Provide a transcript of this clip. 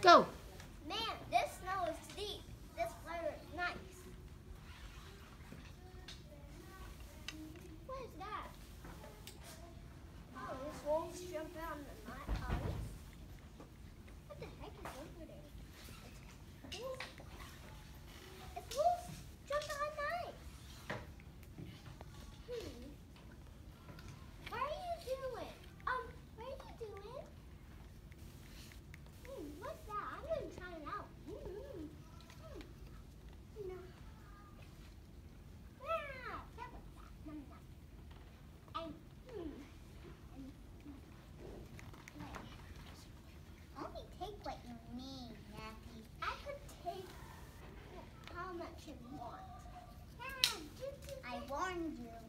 Go. Man, this snow is deep. This weather is nice. What is that? Oh, this wolf's jumping on the ice. What the heck is over there? It's wolves jumping on the ice. What are you doing? What are you doing? What's that? I'm going to try it out. No. Wow, that was that. Nom, nom. Only take what you need, Napi. I could take how much you want. I warned you.